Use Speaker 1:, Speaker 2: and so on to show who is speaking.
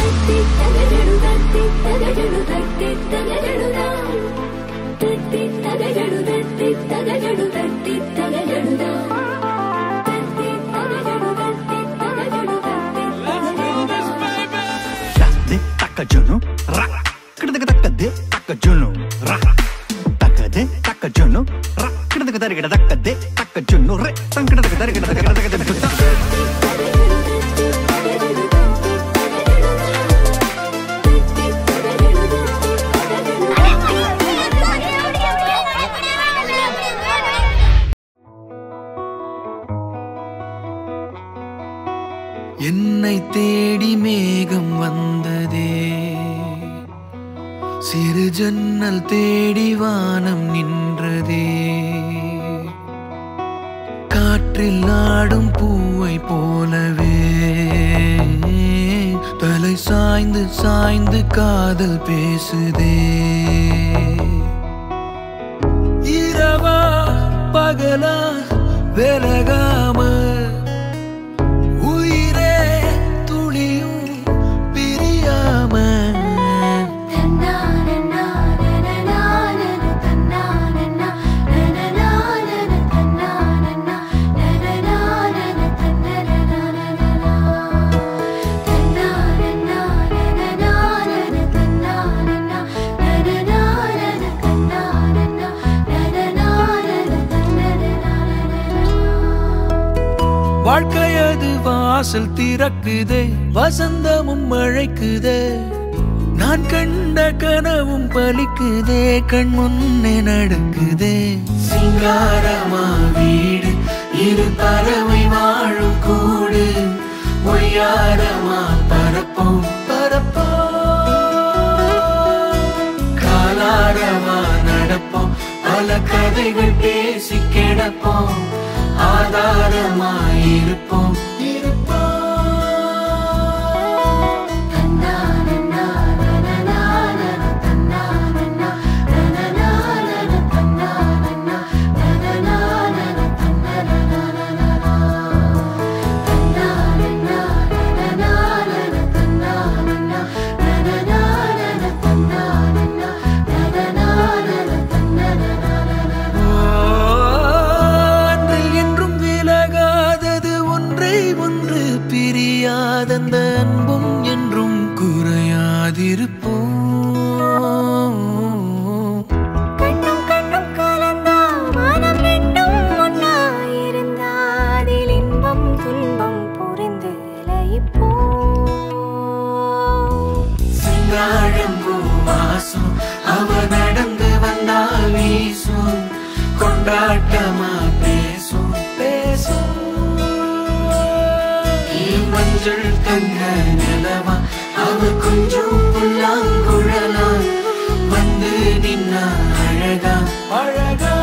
Speaker 1: என்னை தேடி மேகம் வந்ததே, சிறு ஜன்னல் தேடி வானம் நின்றதே, காற்றில் ஆடும் பூவை போலவே தலை சாய்ந்து சாய்ந்து காதல் பேசுதே. இரவா பகலா விலகாம வாழ்க்கையது வாசல் திறக்குதே, வசந்தமும் அழைக்குதே, நான் கண்ட கனவும் பலிக்குதே, கண் முன்னே நடக்குதே. சிங்காரமா வீடு, இரு பறவை வாழும் கூடு, ஒய்யாரமா பரப்போம் பரப்போம், காலாரமா நடப்போம், பல கதைகள் பேசி கிடப்போம், ஆதாரமாயிருப்போம் அந்த அன்பும் என்றும் குறையாதிருப்போம்.
Speaker 2: கண்ணும் கண்ணும் கலந்தா மனம் ரெண்டும் ஒன்னாயிருந்தா அதில் இன்பம் துன்பம் புரிந்து லயிப்போம்.
Speaker 1: சிங்காழம் பூ வாசம் அவ நடந்து வந்தால் வீசும், கொண்டாட்டமா பேசும் பேசும், மஞ்சள் தங்க நிலவா அவ கொஞ்சம் புல்லாங்குழலா வந்து நின்னா அழகா அழகா.